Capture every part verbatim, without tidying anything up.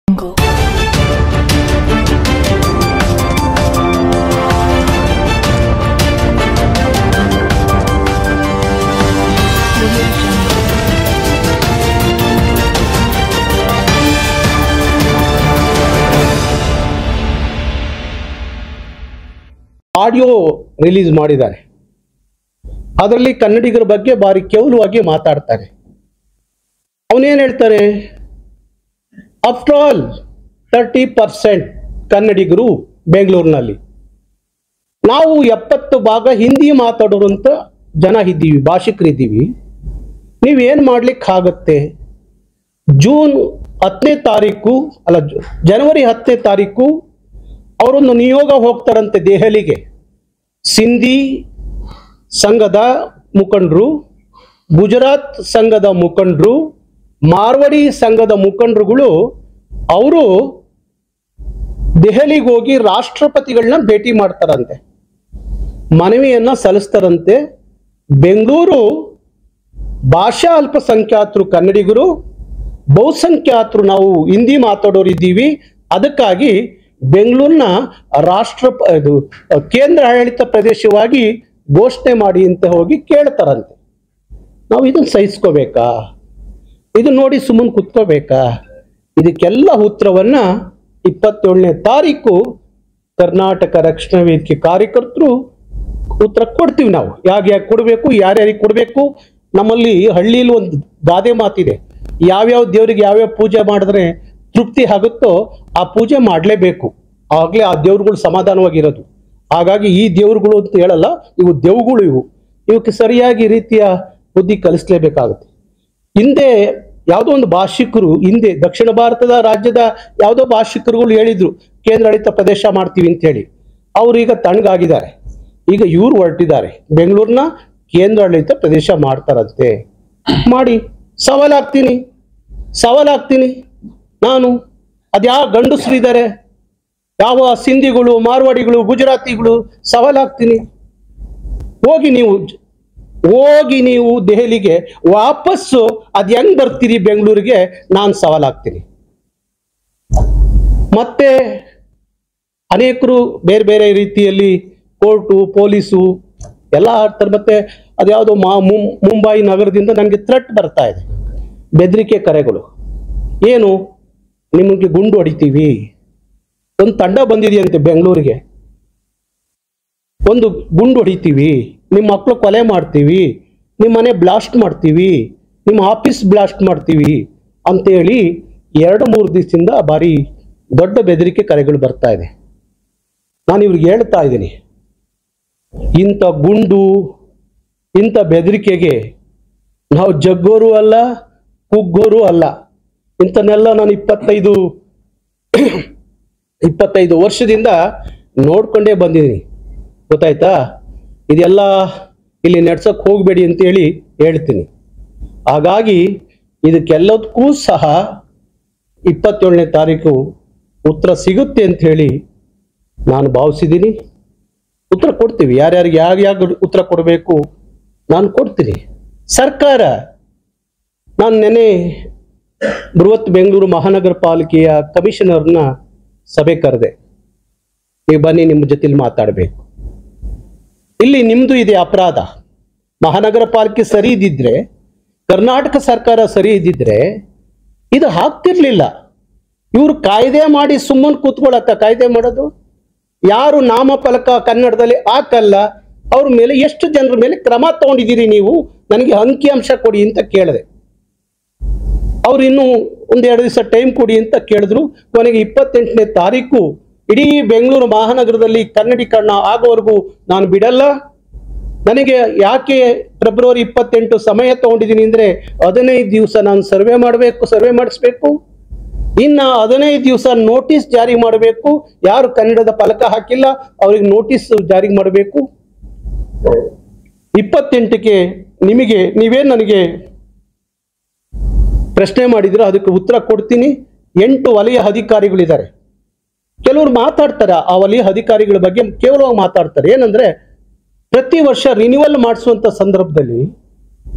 Audio release ಮಾಡಿದ್ದಾರೆ. ಅದರಲ್ಲಿ ಕನ್ನಡಿಗರ ಬಗ್ಗೆ ಬಾರಿ ಕೇವಲವಾಗಿ ಮಾತಾಡ್ತಾರೆ. ಅವನೇನ್ ಹೇಳ್ತಾರೆ, ಆಫ್ಟರ್ ಆಲ್ ತರ್ಟಿ ಪರ್ಸೆಂಟ್ ಕನ್ನಡಿಗರು ಬೆಂಗಳೂರಿನಲ್ಲಿ, ನಾವು ಎಪ್ಪತ್ತು ಭಾಗ ಹಿಂದಿ ಮಾತಾಡೋರಂತ ಜನ ಇದ್ದೀವಿ, ಭಾಷಿಕರಿದ್ದೀವಿ. ನೀವೇನ್ ಮಾಡ್ಲಿಕ್ಕೆ ಆಗತ್ತೆ? ಜೂನ್ ಹತ್ತನೇ ತಾರೀಕು ಅಲ್ಲ ಜನವರಿ ಹತ್ತನೇ ತಾರೀಕು ಅವರೊಂದು ನಿಯೋಗ ಹೋಗ್ತಾರಂತೆ ದೆಹಲಿಗೆ. ಸಿಂಧಿ ಸಂಘದ ಮುಖಂಡರು, ಗುಜರಾತ್ ಸಂಘದ ಮುಖಂಡರು, ಮಾರ್ವಾಡಿ ಸಂಘದ ಮುಖಂಡರುಗಳು ಅವರು ದೆಹಲಿಗೆ ಹೋಗಿ ರಾಷ್ಟ್ರಪತಿಗಳನ್ನ ಭೇಟಿ ಮಾಡ್ತಾರಂತೆ, ಮನವಿಯನ್ನ ಸಲ್ಲಿಸ್ತಾರಂತೆ. ಬೆಂಗಳೂರು ಭಾಷಾ ಅಲ್ಪಸಂಖ್ಯಾತರು ಕನ್ನಡಿಗರು, ಬಹುಸಂಖ್ಯಾತರು ನಾವು ಹಿಂದಿ ಮಾತಾಡೋರು ಇದ್ದೀವಿ, ಅದಕ್ಕಾಗಿ ಬೆಂಗಳೂರಿನ ರಾಷ್ಟ್ರ ಇದು ಕೇಂದ್ರ ಆಡಳಿತ ಪ್ರದೇಶವಾಗಿ ಘೋಷಣೆ ಮಾಡಿ ಅಂತ ಹೋಗಿ ಕೇಳ್ತಾರಂತೆ. ನಾವು ಇದನ್ನ ಸಹಿಸ್ಕೋಬೇಕಾ? ಇದನ್ನ ನೋಡಿ ಸುಮ್ಮನೆ ಕುತ್ಕೋಬೇಕಾ? ಇದಕ್ಕೆಲ್ಲ ಉತ್ತರವನ್ನ ಇಪ್ಪತ್ತೇಳನೇ ತಾರೀಕು ಕರ್ನಾಟಕ ರಕ್ಷಣಾ ವೇದಿಕೆ ಕಾರ್ಯಕರ್ತರು ಉತ್ತರ ಕೊಡ್ತೀವಿ. ನಾವು ಯಾಕೆ ಯಾಕೆ ಕೊಡಬೇಕು, ಯಾರ್ಯಾರಿಗೆ ಕೊಡಬೇಕು? ನಮ್ಮಲ್ಲಿ ಹಳ್ಳಿಯಲ್ಲಿ ಒಂದು ಗಾದೆ ಮಾತಿದೆ, ಯಾವ್ಯಾವ ದೇವರಿಗೆ ಯಾವ್ಯಾವ ಪೂಜೆ ಮಾಡಿದ್ರೆ ತೃಪ್ತಿ ಆಗುತ್ತೋ ಆ ಪೂಜೆ ಮಾಡಲೇಬೇಕು, ಆಗ್ಲೇ ಆ ದೇವ್ರುಗಳು ಸಮಾಧಾನವಾಗಿರೋದು. ಹಾಗಾಗಿ ಈ ದೇವ್ರುಗಳು ಅಂತ ಹೇಳಲ್ಲ, ಇವು ದೇವುಗಳು, ಇವು ಇವಕ್ಕೆ ಸರಿಯಾಗಿ ರೀತಿಯ ಬುದ್ಧಿ ಕಲಿಸ್ಲೇಬೇಕಾಗುತ್ತೆ. ಹಿಂದೆ ಯಾವುದೋ ಒಂದು ಭಾಷಿಕರು, ಹಿಂದೆ ದಕ್ಷಿಣ ಭಾರತದ ರಾಜ್ಯದ ಯಾವುದೋ ಭಾಷಿಕರುಗಳು ಹೇಳಿದ್ರು ಕೇಂದ್ರಾಡಳಿತ ಪ್ರದೇಶ ಮಾಡ್ತೀವಿ ಅಂತ ಹೇಳಿ. ಅವ್ರು ಈಗ ತಣ್ಣಗಾಗಿದ್ದಾರೆ. ಈಗ ಇವ್ರು ಹೊರಟಿದ್ದಾರೆ, ಬೆಂಗಳೂರಿನ ಕೇಂದ್ರಾಡಳಿತ ಪ್ರದೇಶ ಮಾಡ್ತಾರಂತೆ. ಮಾಡಿ, ಸವಾಲಾಗ್ತೀನಿ ಸವಾಲಾಗ್ತೀನಿ ನಾನು. ಅದ್ಯಾವ ಗಂಡಸರು ಇದ್ದಾರೆ, ಯಾವ ಸಿಂಧಿಗಳು, ಮಾರ್ವಾಡಿಗಳು, ಗುಜರಾತಿಗಳು, ಸವಾಲಾಗ್ತೀನಿ. ಹೋಗಿ ನೀವು ಹೋಗಿ ನೀವು ದೆಹಲಿಗೆ ವಾಪಸ್ಸು ಅದ್ ಹೆಂಗ್ ಬರ್ತೀರಿ ಬೆಂಗಳೂರಿಗೆ, ನಾನು ಸವಾಲಾಗ್ತೀನಿ. ಮತ್ತೆ ಅನೇಕರು ಬೇರೆ ಬೇರೆ ರೀತಿಯಲ್ಲಿ ಕೋರ್ಟು, ಪೊಲೀಸು ಎಲ್ಲ ಆಡ್ತಾರೆ. ಮತ್ತೆ ಅದ್ಯಾವುದೋ ಮಾ ಮುಂಬೈ ನಗರದಿಂದ ನನಗೆ ಥ್ರೆಟ್ ಬರ್ತಾ ಇದೆ, ಬೆದರಿಕೆ ಕರೆಗಳು. ಏನು, ನಿಮಗೆ ಗುಂಡು ಹೊಡಿತೀವಿ, ಒಂದು ತಂಡ ಬಂದಿದೆಯಂತೆ ಬೆಂಗಳೂರಿಗೆ, ಒಂದು ಗುಂಡು ಹೊಡಿತೀವಿ, ನಿಮ್ಮ ಮಕ್ಕಳು ಕೊಲೆ ಮಾಡ್ತೀವಿ, ನಿಮ್ಮ ಮನೆ ಬ್ಲಾಸ್ಟ್ ಮಾಡ್ತೀವಿ, ನಿಮ್ಮ ಆಫೀಸ್ ಬ್ಲಾಸ್ಟ್ ಮಾಡ್ತೀವಿ ಅಂತೇಳಿ ಎರಡು ಮೂರು ದಿವಸದಿಂದ ಭಾರಿ ದೊಡ್ಡ ಬೆದರಿಕೆ ಕರೆಗಳು ಬರ್ತಾ ಇದೆ. ನಾನು ಇವ್ರಿಗೆ ಹೇಳ್ತಾ ಇದ್ದೀನಿ, ಇಂಥ ಗುಂಡು, ಇಂಥ ಬೆದರಿಕೆಗೆ ನಾವು ಜಗ್ಗೋರು ಅಲ್ಲ, ಕುಗ್ಗೋರು ಅಲ್ಲ. ಇಂಥನ್ನೆಲ್ಲ ನಾನು ಇಪ್ಪತ್ತೈದು ಇಪ್ಪತ್ತೈದು ವರ್ಷದಿಂದ ನೋಡ್ಕೊಂಡೇ ಬಂದಿದ್ದೀನಿ, ಗೊತ್ತಾಯ್ತಾ? ಇದೆಲ್ಲ ಇಲ್ಲಿ ನಡ್ಸಕ್ ಹೋಗ್ಬೇಡಿ ಅಂತೇಳಿ ಹೇಳ್ತೀನಿ. ಹಾಗಾಗಿ ಇದಕ್ಕೆಲ್ಲದಕ್ಕೂ ಸಹ ಇಪ್ಪತ್ತೇಳನೇ ತಾರೀಕು ಉತ್ತರ ಸಿಗುತ್ತೆ ಅಂತ ಹೇಳಿ ನಾನು ಭಾವಿಸಿದ್ದೀನಿ. ಉತ್ತರ ಕೊಡ್ತೀವಿ, ಯಾರ್ಯಾರಿಗೆ ಯಾರು ಯಾರು ಉತ್ತರ ಕೊಡಬೇಕು ನಾನು ಕೊಡ್ತೀನಿ. ಸರ್ಕಾರ, ನಾನು ನೆನೆ ಬೃಹತ್ ಬೆಂಗಳೂರು ಮಹಾನಗರ ಪಾಲಿಕೆಯ ಕಮಿಷನರ್ನ ಸಭೆ ಕರೆದೆ. ನೀವು ಬನ್ನಿ, ನಿಮ್ಮ ಜೊತೆಲಿ ಮಾತಾಡಬೇಕು. ಇಲ್ಲಿ ನಿಮ್ದು ಇದೆ ಅಪರಾಧ. ಮಹಾನಗರ ಪಾಲಿಕೆ ಸರಿ ಇದ್ದಿದ್ರೆ, ಕರ್ನಾಟಕ ಸರ್ಕಾರ ಸರಿ ಇದ್ದಿದ್ರೆ ಇದು ಆಗ್ತಿರ್ಲಿಲ್ಲ. ಇವರು ಕಾಯ್ದೆ ಮಾಡಿ ಸುಮ್ಮನೆ ಕೂತ್ಕೊಳ್ಳಕ್ಕ, ಕಾಯ್ದೆ ಮಾಡೋದು ಯಾರು ನಾಮಫಲಕ ಕನ್ನಡದಲ್ಲಿ ಹಾಕಲ್ಲ ಅವ್ರ ಮೇಲೆ ಎಷ್ಟು ಜನರ ಮೇಲೆ ಕ್ರಮ ತಗೊಂಡಿದ್ದೀರಿ ನೀವು, ನನಗೆ ಅಂಕಿ ಅಂಶ ಕೊಡಿ ಅಂತ ಕೇಳಿದೆ. ಅವ್ರು ಇನ್ನೂ ಒಂದೆರಡು ದಿವಸ ಟೈಮ್ ಕೊಡಿ ಅಂತ ಕೇಳಿದ್ರು. ಕೊನೆಗೆ ಇಪ್ಪತ್ತೆಂಟನೇ ತಾರೀಕು ಇಡೀ ಬೆಂಗಳೂರು ಮಹಾನಗರದಲ್ಲಿ ಕನ್ನಡೀಕರಣ ಆಗೋವರೆಗೂ ನಾನು ಬಿಡಲ್ಲ. ನನಗೆ ಯಾಕೆ ಫೆಬ್ರವರಿ ಇಪ್ಪತ್ತೆಂಟು ಸಮಯ ತಗೊಂಡಿದ್ದೀನಿ ಅಂದ್ರೆ, ಹದಿನೈದು ದಿವಸ ನಾನು ಸರ್ವೆ ಮಾಡಬೇಕು, ಸರ್ವೆ ಮಾಡಿಸ್ಬೇಕು. ಇನ್ನ ಹದಿನೈದು ದಿವಸ ನೋಟಿಸ್ ಜಾರಿ ಮಾಡಬೇಕು. ಯಾರು ಕನ್ನಡದ ಫಲಕ ಹಾಕಿಲ್ಲ ಅವ್ರಿಗೆ ನೋಟಿಸ್ ಜಾರಿ ಮಾಡಬೇಕು. ಇಪ್ಪತ್ತೆಂಟಕ್ಕೆ ನಿಮಗೆ ನೀವೇನು ನನಗೆ ಪ್ರಶ್ನೆ ಮಾಡಿದ್ರು ಅದಕ್ಕೆ ಉತ್ತರ ಕೊಡ್ತೀನಿ. ಎಂಟು ವಲಯ ಅಧಿಕಾರಿಗಳಿದ್ದಾರೆ. ಕೆಲವರು ಮಾತಾಡ್ತಾರೆ ಆ ವಲಯ ಅಧಿಕಾರಿಗಳ ಬಗ್ಗೆ ಕೇವಲವಾಗಿ ಮಾತಾಡ್ತಾರೆ. ಏನಂದ್ರೆ, ಪ್ರತಿ ವರ್ಷ ರಿನ್ಯೂವಲ್ ಮಾಡಿಸುವಂತ ಸಂದರ್ಭದಲ್ಲಿ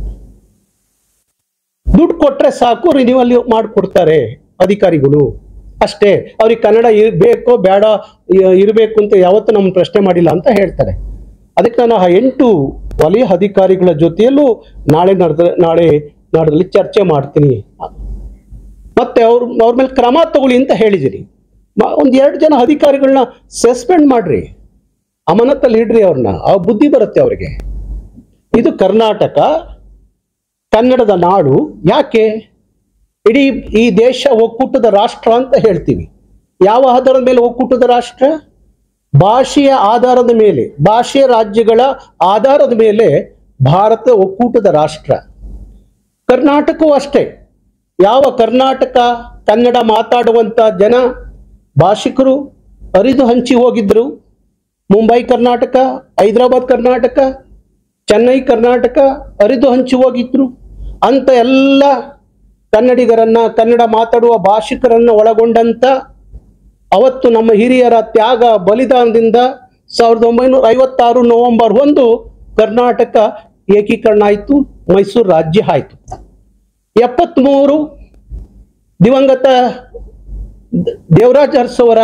ದುಡ್ಡು ಕೊಟ್ರೆ ಸಾಕು, ರಿನ್ಯೂವಲ್ ಮಾಡಿಕೊಡ್ತಾರೆ ಅಧಿಕಾರಿಗಳು. ಅಷ್ಟೇ. ಅವ್ರಿಗೆ ಕನ್ನಡ ಬೇಕೋ ಬೇಡ ಇರಬೇಕು ಅಂತ ಯಾವತ್ತೂ ನಮ್ಮ ಪ್ರಶ್ನೆ ಮಾಡಿಲ್ಲ ಅಂತ ಹೇಳ್ತಾರೆ. ಅದಕ್ಕೆ ನಾನು ಆ ಎಂಟು ವಲಯ ಅಧಿಕಾರಿಗಳ ಜೊತೆಯಲ್ಲೂ ನಾಳೆ ನಡೆದ ನಾಳೆ ನಾಡದಲ್ಲಿ ಚರ್ಚೆ ಮಾಡ್ತೀನಿ. ಮತ್ತೆ ಅವ್ರ ಅವ್ರ ಮೇಲೆ ಕ್ರಮ ತಗೊಳ್ಳಿ ಅಂತ ಹೇಳಿದಿರಿ. ಒಂದು ಎರಡು ಜನ ಅಧಿಕಾರಿಗಳನ್ನ ಸಸ್ಪೆಂಡ್ ಮಾಡ್ರಿ, ಅಮಾನತಲ್ಲಿ ಇಡ್ರಿ ಅವ್ರನ್ನ, ಆ ಬುದ್ಧಿ ಬರುತ್ತೆ ಅವ್ರಿಗೆ. ಇದು ಕರ್ನಾಟಕ ಕನ್ನಡದ ನಾಡು. ಯಾಕೆ ಇಡೀ ಈ ದೇಶ ಒಕ್ಕೂಟದ ರಾಷ್ಟ್ರ ಅಂತ ಹೇಳ್ತೀವಿ? ಯಾವ ಆಧಾರದ ಮೇಲೆ ಒಕ್ಕೂಟದ ರಾಷ್ಟ್ರ? ಭಾಷೆಯ ಆಧಾರದ ಮೇಲೆ, ಭಾಷೆಯ ರಾಜ್ಯಗಳ ಆಧಾರದ ಮೇಲೆ ಭಾರತ ಒಕ್ಕೂಟದ ರಾಷ್ಟ್ರ. ಕರ್ನಾಟಕವೂ ಅಷ್ಟೇ. ಯಾವ ಕರ್ನಾಟಕ ಕನ್ನಡ ಮಾತಾಡುವಂತ ಜನ ಭಾಷಿಕರು ಅರಿದು ಹಂಚಿ ಹೋಗಿದ್ರು, ಮುಂಬೈ ಕರ್ನಾಟಕ, ಹೈದರಾಬಾದ್ ಕರ್ನಾಟಕ, ಚೆನ್ನೈ ಕರ್ನಾಟಕ ಅರಿದು ಹಂಚಿ ಹೋಗಿದ್ರು. ಅಂತ ಎಲ್ಲ ಕನ್ನಡಿಗರನ್ನ, ಕನ್ನಡ ಮಾತಾಡುವ ಭಾಷಿಕರನ್ನ ಒಳಗೊಂಡಂತ ಅವತ್ತು ನಮ್ಮ ಹಿರಿಯರ ತ್ಯಾಗ ಬಲಿದಾನದಿಂದ ಸಾವಿರದ ಒಂಬೈನೂರ ಐವತ್ತಾರು ನವೆಂಬರ್ ಒಂದು ಕರ್ನಾಟಕ ಏಕೀಕರಣ ಆಯಿತು, ಮೈಸೂರು ರಾಜ್ಯ ಆಯಿತು. ಎಪ್ಪತ್ಮೂರು ದಿವಂಗತ ದೇವರಾಜ ಅರಸು ಅವರ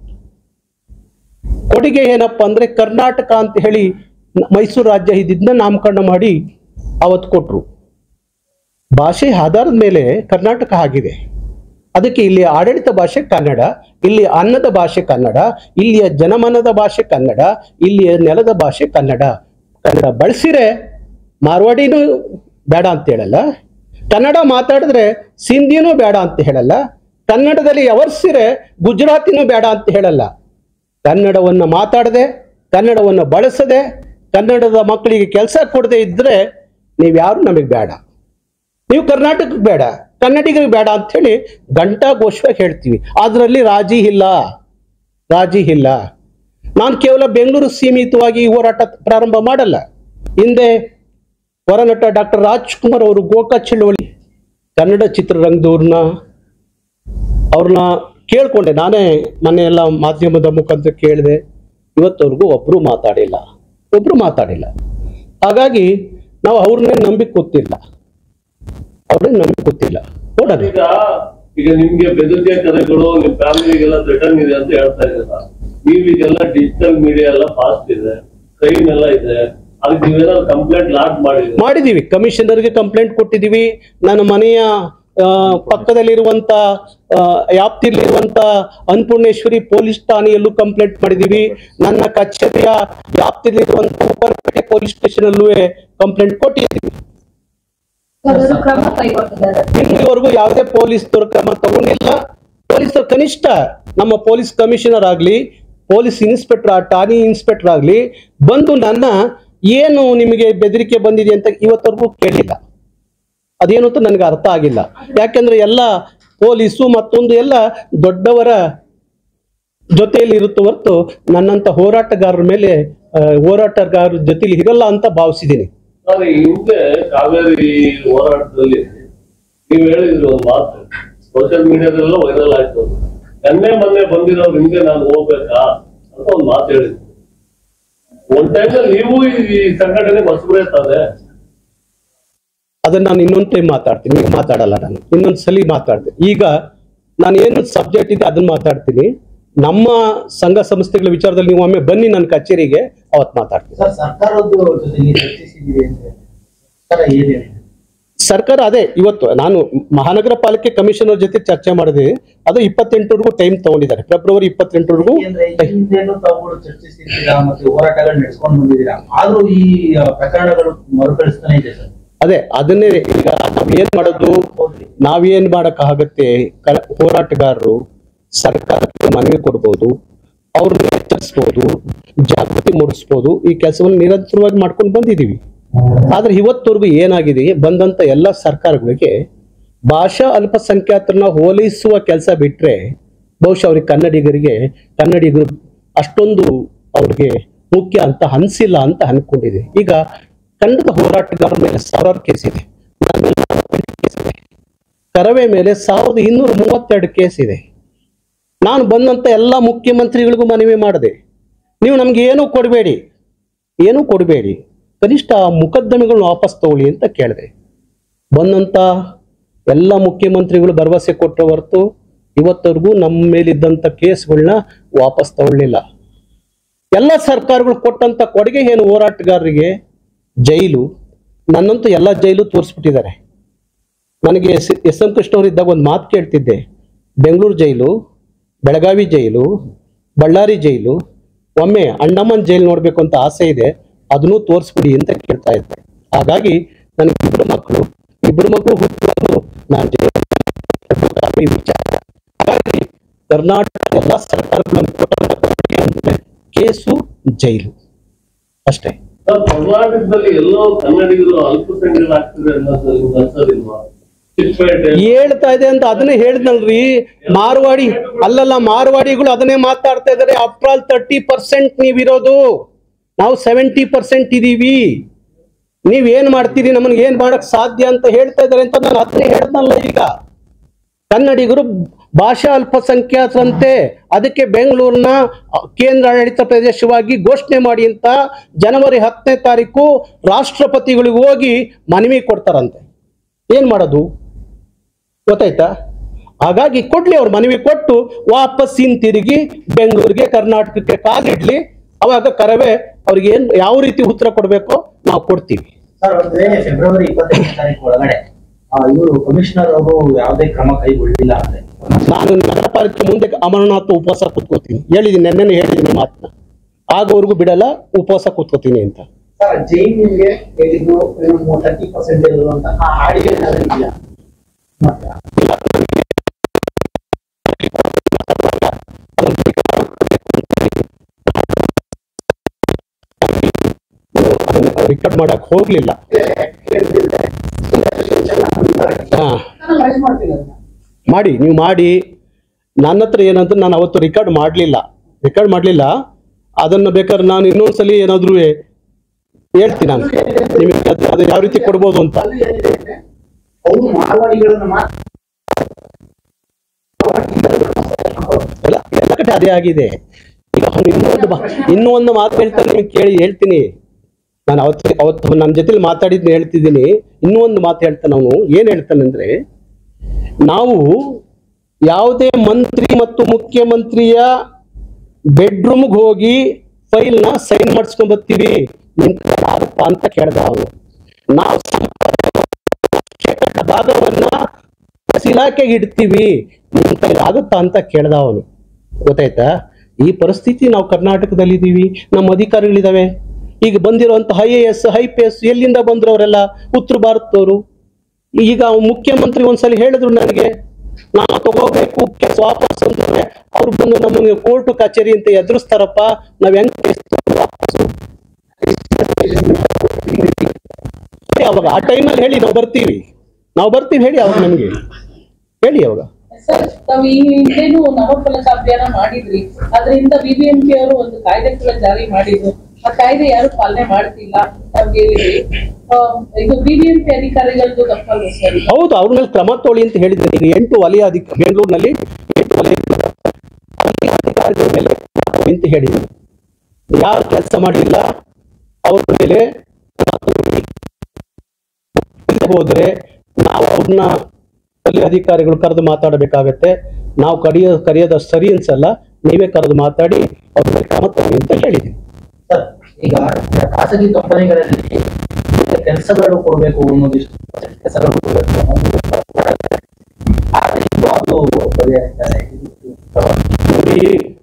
ಕೊಡುಗೆ ಏನಪ್ಪ ಅಂದ್ರೆ ಕರ್ನಾಟಕ ಅಂತ ಹೇಳಿ ಮೈಸೂರು ರಾಜ್ಯ ಇದನ್ನ ನಾಮಕರಣ ಮಾಡಿ ಅವತ್ತು ಕೊಟ್ರು. ಭಾಷೆ ಆಧಾರದ ಮೇಲೆ ಕರ್ನಾಟಕ ಆಗಿದೆ. ಅದಕ್ಕೆ ಇಲ್ಲಿ ಆಡಳಿತ ಭಾಷೆ ಕನ್ನಡ, ಇಲ್ಲಿ ಅನ್ನದ ಭಾಷೆ ಕನ್ನಡ, ಇಲ್ಲಿಯ ಜನಮನದ ಭಾಷೆ ಕನ್ನಡ, ಇಲ್ಲಿಯ ನೆಲದ ಭಾಷೆ ಕನ್ನಡ. ಕನ್ನಡ ಬಳಸಿರೆ ಮಾರ್ವಾಡಿನೂ ಬೇಡ ಅಂತ ಹೇಳಲ್ಲ, ಕನ್ನಡ ಮಾತಾಡಿದ್ರೆ ಸಿಂಧಿನೂ ಬೇಡ ಅಂತ ಹೇಳಲ್ಲ, ಕನ್ನಡದಲ್ಲಿ ಅವರ್ಸಿರೆ ಗುಜರಾತಿನೂ ಬೇಡ ಅಂತ ಹೇಳಲ್ಲ. ಕನ್ನಡವನ್ನು ಮಾತಾಡದೆ, ಕನ್ನಡವನ್ನು ಬಳಸದೆ, ಕನ್ನಡದ ಮಕ್ಕಳಿಗೆ ಕೆಲಸ ಕೊಡದೆ ಇದ್ರೆ ನೀವ್ಯಾರು ನಮಗೆ ಬೇಡ, ನೀವು ಕರ್ನಾಟಕಕ್ಕೆ ಬೇಡ, ಕನ್ನಡಿಗರಿಗೆ ಬೇಡ ಅಂತ ಹೇಳಿ ಘಂಟಾಘೋಷವಾಗಿ ಹೇಳ್ತೀವಿ. ಅದರಲ್ಲಿ ರಾಜಿ ಇಲ್ಲ, ರಾಜಿ ಇಲ್ಲ. ನಾನು ಕೇವಲ ಬೆಂಗಳೂರು ಸೀಮಿತವಾಗಿ ಈ ಹೋರಾಟ ಪ್ರಾರಂಭ ಮಾಡಲ್ಲ. ಹಿಂದೆ ಹೊರನಟ ಡಾಕ್ಟರ್ ರಾಜ್ಕುಮಾರ್ ಅವರು ಗೋಕಾ ಚಳವಳಿ ಕನ್ನಡ ಚಿತ್ರರಂಗದವ್ರನ್ನ ಅವ್ರನ್ನ ಕೇಳ್ಕೊಂಡೆ. ನಾನೇ ಮೊನ್ನೆ ಎಲ್ಲ ಮಾಧ್ಯಮದ ಮುಖಾಂತರ ಕೇಳಿದೆ. ಇವತ್ತವರೆಗೂ ಒಬ್ರು ಮಾತಾಡಿಲ್ಲ, ಒಬ್ರು ಮಾತಾಡಿಲ್ಲ. ಹಾಗಾಗಿ ನಾವು ಅವ್ರನ್ನೇ ನಂಬಿ ಕೂತಿಲ್ಲ, ಅವ್ರನ್ನೇ ನಂಬಿ ಕೂತಿಲ್ಲ. ನೋಡೋಣ. ಈಗ ಈಗ ನಿಮ್ಗೆ ಬೆದರಿಕೆ ಕರೆಗಳು ನಿಮ್ ಫ್ಯಾಮಿಲಿಗೆಲ್ಲ ಥ್ರೆಟನ್ ಇದೆ ಅಂತ ಹೇಳ್ತಾ ಇದ್ದೀರಾ. ನೀವೀಗೆಲ್ಲ ಡಿಜಿಟಲ್ ಮೀಡಿಯಾ ಎಲ್ಲ ಫಾಸ್ಟ್ ಇದೆ, ಕ್ರೈಮ್ ಎಲ್ಲ ಇದೆ, ಅದಕ್ಕೆ ನೀವೇನಾದ್ರು ಕಂಪ್ಲೇಂಟ್ ಲಾಕ್ ಮಾಡಿದ್ರಿ? ಮಾಡಿದೀವಿ. ಕಮಿಷನರ್ಗೆ ಕಂಪ್ಲೇಂಟ್ ಕೊಟ್ಟಿದೀವಿ. ನನ್ನ ಮನೆಯ ಪಕ್ಕದಲ್ಲಿರುವಂತ ವ್ಯಾಪ್ತಿಯಲ್ಲಿರುವಂತ ಅನ್ನಪೂರ್ಣೇಶ್ವರಿ ಪೊಲೀಸ್ ಠಾಣೆಯಲ್ಲೂ ಕಂಪ್ಲೇಂಟ್ ಮಾಡಿದೀವಿ. ನನ್ನ ಕಚೇರಿಯ ವ್ಯಾಪ್ತಿಯಲ್ಲಿರುವಂತ ಉಪ್ಪರಪೇಟೆ ಪೊಲೀಸ್ ಸ್ಟೇಷನ್ ಅಲ್ಲೂ ಕಂಪ್ಲೇಂಟ್ ಕೊಟ್ಟಿದ್ದೀವಿ. ಇಲ್ಲಿವರೆಗೂ ಯಾವುದೇ ಪೊಲೀಸರು ಕ್ರಮ ತಗೊಂಡಿಲ್ಲ. ಪೊಲೀಸರು ಕನಿಷ್ಠ ನಮ್ಮ ಪೊಲೀಸ್ ಕಮಿಷನರ್ ಆಗ್ಲಿ, ಪೊಲೀಸ್ ಇನ್ಸ್ಪೆಕ್ಟರ್, ಠಾಣೆ ಇನ್ಸ್ಪೆಕ್ಟರ್ ಆಗ್ಲಿ ಬಂದು ನನ್ನ ಏನು ನಿಮಗೆ ಬೆದರಿಕೆ ಬಂದಿದೆ ಅಂತ ಇವತ್ತವರೆಗೂ ಕೇಳಿಲ್ಲ. ಅದೇನು ಅಂತ ನನಗೆ ಅರ್ಥ ಆಗಿಲ್ಲ. ಯಾಕೆಂದ್ರೆ ಎಲ್ಲ ಪೊಲೀಸು ಮತ್ತೊಂದು ಎಲ್ಲ ದೊಡ್ಡವರ ಜೊತೆಯಲ್ಲಿ ಇರುತ್ತೆ ಹೊರತು ನನ್ನಂತ ಹೋರಾಟಗಾರರ ಮೇಲೆ ಹೋರಾಟಗಾರರ ಜೊತೆಲಿ ಇರಲ್ಲ ಅಂತ ಭಾವಿಸಿದ್ದೀನಿ. ಹಿಂದೆ ಕಾವೇರಿ ಹೋರಾಟದಲ್ಲಿ ನೀವು ಹೇಳಿದ್ರು ಒಂದು ಮಾತು, ಸೋಷಿಯಲ್ ಮೀಡಿಯಾದಲ್ಲ ವೈರಲ್ ಆಯ್ತು. ಮೊನ್ನೆ ಮೊನ್ನೆ ಬಂದಿರೋರು ಹಿಂದೆ ನಾನು ಹೋಗ್ಬೇಕಾ ಅಂತ ಒಂದು ಮಾತು ಹೇಳಿದ್ರು. ಒಂದ್ ಟೈಮಲ್ಲಿ ನೀವು ಈ ಸಂಘಟನೆ ಹೊಸಬ್ರೆ ತಾನೆ. ಅದನ್ನ ನಾನು ಇನ್ನೊಂದ್ ಟೈಮ್ ಮಾತಾಡ್ತೀನಿ, ಈಗ ಮಾತಾಡಲ್ಲ. ನಾನು ಇನ್ನೊಂದ್ ಸಲ ಮಾತಾಡ್ತೀನಿ. ಈಗ ನಾನು ಏನು ಸಬ್ಜೆಕ್ಟ್ ಇದೆ ಅದನ್ನ ಮಾತಾಡ್ತೀನಿ. ನಮ್ಮ ಸಂಘ ಸಂಸ್ಥೆಗಳ ವಿಚಾರದಲ್ಲಿ ನೀವು ಒಮ್ಮೆ ಬನ್ನಿ ನನ್ನ ಕಚೇರಿಗೆ, ಅವತ್ತು ಮಾತಾಡ್ತೀನಿ. ಸರ್ಕಾರ ಅದೇ ಇವತ್ತು ನಾನು ಮಹಾನಗರ ಪಾಲಿಕೆ ಕಮಿಷನರ್ ಜೊತೆ ಚರ್ಚೆ ಮಾಡಿದೆ. ಅದು ಇಪ್ಪತ್ತೆಂಟರವರೆಗೂ ಟೈಮ್ ತಗೊಂಡಿದ್ದಾರೆ, ಫೆಬ್ರವರಿ ಇಪ್ಪತ್ತೆಂಟರವರೆಗೂ ಅದೇ ಅದನ್ನೇ. ಈಗ ನಾವೇನ್ ಮಾಡೋದು, ನಾವೇನ್ ಮಾಡಕ್ಕಾಗತ್ತೆ? ಹೋರಾಟಗಾರರು ಸರ್ಕಾರಕ್ಕೆ ಮನವಿ ಕೊಡ್ಬೋದು, ಅವ್ರನ್ನ ಎಚ್ಚರಿಸ್ಬೋದು, ಜಾಗೃತಿ ಮೂಡಿಸ್ಬೋದು. ಈ ಕೆಲಸವನ್ನು ನಿರಂತರವಾಗಿ ಮಾಡ್ಕೊಂಡು ಬಂದಿದ್ದೀವಿ. ಆದ್ರೆ ಇವತ್ತವರೆಗೂ ಏನಾಗಿದೆ, ಬಂದಂತ ಎಲ್ಲ ಸರ್ಕಾರಗಳಿಗೆ ಭಾಷಾ ಅಲ್ಪಸಂಖ್ಯಾತರನ್ನ ಹೋಲಿಸುವ ಕೆಲಸ ಬಿಟ್ರೆ ಬಹುಶಃ ಅವ್ರಿಗೆ ಕನ್ನಡಿಗರಿಗೆ ಕನ್ನಡಿಗರು ಅಷ್ಟೊಂದು ಅವ್ರಿಗೆ ಮುಖ್ಯ ಅಂತ ಅನ್ಸಿಲ್ಲ ಅಂತ ಅನ್ಕೊಂಡಿದೆ. ಈಗ ಕನ್ನಡದ ಹೋರಾಟಗಾರರ ಮೇಲೆ ಸಾವಿರಾರು ಕೇಸ್ ಇದೆ, ಕರವೇ ಮೇಲೆ ಸಾವಿರದ ಇನ್ನೂರ ಮೂವತ್ತೆರಡು ಕೇಸ್ ಇದೆ. ನಾನು ಬಂದಂತ ಎಲ್ಲ ಮುಖ್ಯಮಂತ್ರಿಗಳಿಗೂ ಮನವಿ ಮಾಡಿದೆ, ನೀವು ನಮ್ಗೆ ಏನೂ ಕೊಡಬೇಡಿ, ಏನೂ ಕೊಡಬೇಡಿ, ಕನಿಷ್ಠ ಮುಕದ್ದಮೆಗಳನ್ನ ವಾಪಸ್ ತಗೊಳ್ಳಿ ಅಂತ ಕೇಳಿದೆ. ಬಂದಂತ ಎಲ್ಲ ಮುಖ್ಯಮಂತ್ರಿಗಳು ಭರವಸೆ ಕೊಟ್ಟರೆ ಹೊರತು ಇವತ್ತವರೆಗೂ ನಮ್ಮ ಮೇಲಿದ್ದಂಥ ಕೇಸ್ಗಳನ್ನ ವಾಪಸ್ ತಗೊಳ್ಳಿಲ್ಲ. ಎಲ್ಲ ಸರ್ಕಾರಗಳು ಕೊಟ್ಟಂತ ಕೊಡುಗೆ ಏನು ಹೋರಾಟಗಾರರಿಗೆ? ಜೈಲು. ನನ್ನಂತೂ ಎಲ್ಲ ಜೈಲು ತೋರಿಸ್ಬಿಟ್ಟಿದ್ದಾರೆ. ನನಗೆ ಎಸ್ ಎಸ್ ಎಂ ಕೃಷ್ಣ ಅವರು ಇದ್ದಾಗ ಒಂದು ಮಾತು ಕೇಳ್ತಿದ್ದೆ, ಬೆಂಗಳೂರು ಜೈಲು, ಬೆಳಗಾವಿ ಜೈಲು, ಬಳ್ಳಾರಿ ಜೈಲು, ಒಮ್ಮೆ ಅಂಡಮಾನ್ ಜೈಲು ನೋಡ್ಬೇಕು ಅಂತ ಆಸೆ ಇದೆ, ಅದನ್ನು ತೋರಿಸ್ಬಿಡಿ ಅಂತ ಕೇಳ್ತಾ ಇದ್ದೆ. ಹಾಗಾಗಿ ನನಗೆ ಇಬ್ಬರು ಮಕ್ಕಳು ಇಬ್ಬರು ಮಕ್ಕಳು ಹುಟ್ಟುವುದು ನಾನು ಜೈಲು ವಿಚಾರ. ಹಾಗಾಗಿ ಕರ್ನಾಟಕ ಎಲ್ಲ ಸರ್ಕಾರಗಳನ್ನು ಕೊಟ್ಟ ಕೇಸು, ಜೈಲು ಅಷ್ಟೇ. ಕರ್ನಾಟಕದಲ್ಲಿ ಎಲ್ಲೋ ಕನ್ನಡಿಗರು ಅಲ್ಪಸಂಖ್ಯಾತರಾಗ್ತದೆ ಅನ್ನೋದು ನಿಮ್ಗೆ ಅನ್ಸೋದಿಲ್ವಾ? ಹೇಳ್ತಾ ಇದೆ ಅಂತ ಅದನ್ನೇ ಹೇಳಿದ್ನಲ್ರಿ. ಮಾರ್ವಾಡಿ ಅಲ್ಲಲ್ಲ, ಮಾರ್ವಾಡಿಗಳು ಅದನ್ನೇ ಮಾತಾಡ್ತಾ ಇದಾರೆ. ಆಫ್ಟರ್ ಆಲ್ ತರ್ಟಿ ಪರ್ಸೆಂಟ್ ನೀವಿರೋದು, ನಾವು ಸೆವೆಂಟಿ ಪರ್ಸೆಂಟ್ ಇದೀವಿ, ನೀವ್ ಏನ್ ಮಾಡ್ತೀರಿ, ನಮ್ಮನ್ನ ಏನ್ ಮಾಡಕ್ ಸಾಧ್ಯ ಅಂತ ಹೇಳ್ತಾ ಇದಾರೆ ಅಂತ ನಾನು ಅದನ್ನೇ ಹೇಳ್ದಲ್ಲ. ಈಗ ಕನ್ನಡಿಗರು ಭಾಷಾ ಅಲ್ಪಸಂಖ್ಯಾತರಂತೆ, ಅದಕ್ಕೆ ಬೆಂಗಳೂರಿನ ಕೇಂದ್ರ ಆಡಳಿತ ಪ್ರದೇಶವಾಗಿ ಘೋಷಣೆ ಮಾಡಿ ಅಂತ ಜನವರಿ ಹತ್ತನೇ ತಾರೀಕು ರಾಷ್ಟ್ರಪತಿಗಳಿಗೆ ಹೋಗಿ ಮನವಿ ಕೊಡ್ತಾರಂತೆ. ಏನ್ ಮಾಡೋದು ಗೊತ್ತಾಯ್ತಾ? ಹಾಗಾಗಿ ಕೊಡ್ಲಿ, ಅವ್ರ ಮನವಿ ಕೊಟ್ಟು ವಾಪಸ್ ಹಿಂತಿರುಗಿ ಬೆಂಗಳೂರಿಗೆ ಕರ್ನಾಟಕಕ್ಕೆ ಕಾಲಿಡ್ಲಿ. ಅವಾಗ ಕರವೇ ಅವ್ರಿಗೆ ಏನ್ ಯಾವ ರೀತಿ ಉತ್ತರ ಕೊಡ್ಬೇಕೋ ನಾವು ಕೊಡ್ತೀವಿ. ಸರ್, ಒಂದು ವೇಳೆ ಫೆಬ್ರವರಿ ಇಪ್ಪತ್ತೈದನೇ ತಾರೀಕು ಒಳಗಡೆ ಇವರು ಕಮಿಷನರ್ ಅವರು ಯಾವುದೇ ಕ್ರಮ ಕೈಗೊಳ್ಳಿಲ್ಲ ಅಂದ್ರೆ ನಾನು ನಗರ ಪಾಲಿಕೆ ಮುಂದೆ ಅಮರನಾಥ ಉಪವಾಸ ಕೂತ್ಕೋತೀನಿ. ಹೇಳಿದೀನಿ, ನೆನ್ನೆ ಹೇಳಿದೀನಿ ಮಾತನ್ನ. ಆಗೋವರೆಗೂ ಬಿಡಲ್ಲ, ಉಪವಾಸ ಕೂತ್ಕೋತೀನಿ ಅಂತ. ಸರ್, ಜೈನಿಗೆ ಹೇಳಿದ್ರು ತರ್ಟಿ ಪರ್ಸೆಂಟ್ ಇರೋದು ಅಂತ ಆ ಹಾಡಿಗೆ ಇಲ್ಲ. ರಿಕಾರ್ಡ್ ಮಾಡಕ್ ಹೋಗ್ಲಿಲ್ಲ. ಹಾ ಮಾಡಿ, ನೀವು ಮಾಡಿ. ನನ್ನ ಹತ್ರ ಏನಂತ ನಾನು ಅವತ್ತು ರಿಕಾರ್ಡ್ ಮಾಡ್ಲಿಲ್ಲ ರಿಕಾರ್ಡ್ ಮಾಡ್ಲಿಲ್ಲ ಅದನ್ನ ಬೇಕಾದ್ರೆ ನಾನು ಇನ್ನೊಂದ್ಸಲಿ ಏನಾದ್ರು ಹೇಳ್ತೀನಿ ನಾನು ನಿಮಗೆ, ಅದು ಯಾವ ರೀತಿ ಕೊಡ್ಬೋದು ಅಂತ. ಎಲ್ಲ ಎಲ್ಲ ಕಡೆ ಅದೇ ಆಗಿದೆ. ಈಗ ಅವ್ನು ಇನ್ನೂ ಒಂದು ಇನ್ನೂ ಒಂದು ಮಾತು ಹೇಳ್ತಾನೆ, ನಿಮ್ಗೆ ಕೇಳಿ ಹೇಳ್ತೀನಿ. ನಾನು ಅವತ್ತು ಅವತ್ತು ನನ್ನ ಜೊತೆಲಿ ಮಾತಾಡಿದ್ನ ಹೇಳ್ತಿದ್ದೀನಿ. ಇನ್ನೂ ಒಂದು ಮಾತು ಹೇಳ್ತಾನೆ ಅವನು. ಏನ್ ಹೇಳ್ತಾನಂದ್ರೆ, ನಾವು ಯಾವುದೇ ಮಂತ್ರಿ ಮತ್ತು ಮುಖ್ಯಮಂತ್ರಿಯ ಬೆಡ್ರೂಮ್ಗೆ ಹೋಗಿ ಫೈಲ್ ನ ಸೈನ್ ಮಾಡಿಸ್ಕೊಂಡ್ ಬರ್ತೀವಿ ಅಂತ ಕೇಳ್ದ ಅವನು. ನಾವು ಭಾಗವನ್ನ ಇಲಾಖೆಗೆ ಇಡ್ತೀವಿ, ನಿಮ್ ಕೈಲಿ ಆಗುತ್ತಾ ಅಂತ ಕೇಳ್ದ ಅವನು. ಗೊತ್ತಾಯ್ತಾ? ಈ ಪರಿಸ್ಥಿತಿ ನಾವು ಕರ್ನಾಟಕದಲ್ಲಿ ಇದೀವಿ, ನಮ್ಮ ಅಧಿಕಾರಿಗಳಿದಾವೆ. ಈಗ ಬಂದಿರುವಂತ I A S I P S ಎಲ್ಲಿಂದ ಬಂದ್ರು ಅವರೆಲ್ಲ? ಉತ್ತರ ಭಾರತದವರು. ಈಗ ಮುಖ್ಯಮಂತ್ರಿ ಒಂದ್ಸಲಿ ಹೇಳಿದ್ರು ನನಗೆ, ನಾವು ತಗೋಬೇಕು ಕೇಸ್ ವಾಪಸ್ ಅಂದ್ರೆ ಅವ್ರು ಬಂದು ನಮಗೆ ಕೋರ್ಟು ಕಚೇರಿ ಅಂತ ಎದುರಿಸ್ತಾರಪ್ಪ, ನಾವ್ ಹೆಂಗ್ ಅವಾಗ ಆ ಟೈಮಲ್ಲಿ ಹೇಳಿ ನಾವು ಬರ್ತೀವಿ ನಾವು ಬರ್ತೀವಿ ಹೇಳಿ ಅವಾಗ ನಮ್ಗೆ ಹೇಳಿ ಅವಾಗ. ಸರ್, ತಾವು ಈ ಹಿಂದೆನೂ ನವಫಲಕ ಅಭಿಯಾನ ಮಾಡಿದ್ರಿ, ಅದರಿಂದ ಬಿಬಿಎಂಪಿ ಅವರು ಒಂದು ಕಾಯ್ದೆಗಳ ಜಾರಿ ಮಾಡಿದ್ರು. ಆ ಕಾಯ್ದೆ ಯಾರು ಪಾಲನೆ ಮಾಡ್ತಿಲ್ಲ ಅಂತ ಹೇಳಿದ್ರಿ. ಇದು ಬಿಬಿಎಂಪಿ ಅಧಿಕಾರಿಗಳದ್ದು ತಪ್ಪಲ್ವ ಸರ್? ಹೌದು, ಅವ್ರ ಮೇಲೆ ಕ್ರಮ ತಗೊಳ್ಳಿ ಅಂತ ಹೇಳಿದ್ದೆ. ಈಗ ಎಂಟು ವಲಯ ಅಧಿಕ ಬೆಂಗಳೂರಿನಲ್ಲಿ ಎಂಟು ವಲಯ ಅಧಿಕಾರಿಗಳ ಮೇಲೆ ಅಂತ ಹೇಳಿದ್ರು. ಯಾರು ಕೆಲಸ ಮಾಡಲಿಲ್ಲ ಅವ್ರ ಮೇಲೆ ಹೋದ್ರೆ ನಾವು ಅವ್ರನ್ನ ಅಲ್ಲಿ ಅಧಿಕಾರಿಗಳು ಕರೆದು ಮಾತಾಡಬೇಕಾಗತ್ತೆ. ನಾವು ಕರೆಯ ಕರೆಯೋದ ಸರಿ ಅನ್ಸಲ್ಲ, ನೀವೇ ಕರೆದು ಮಾತಾಡಿ ಅವ್ರ ಮೇಲೆ ಕ್ರಮ ತಗೊಳ್ಳಿ ಅಂತ ಹೇಳಿದ್ದೀನಿ. ಸರ್, ಈಗ ಖಾಸಗಿ ಕಂಪನಿಗಳಲ್ಲಿ ಕೆಲಸಗಳು ಕೊಡಬೇಕು ಅನ್ನೋದಿಷ್ಟು ಕೆಲಸಗಳು ಕೊಡಬೇಕು ಅದು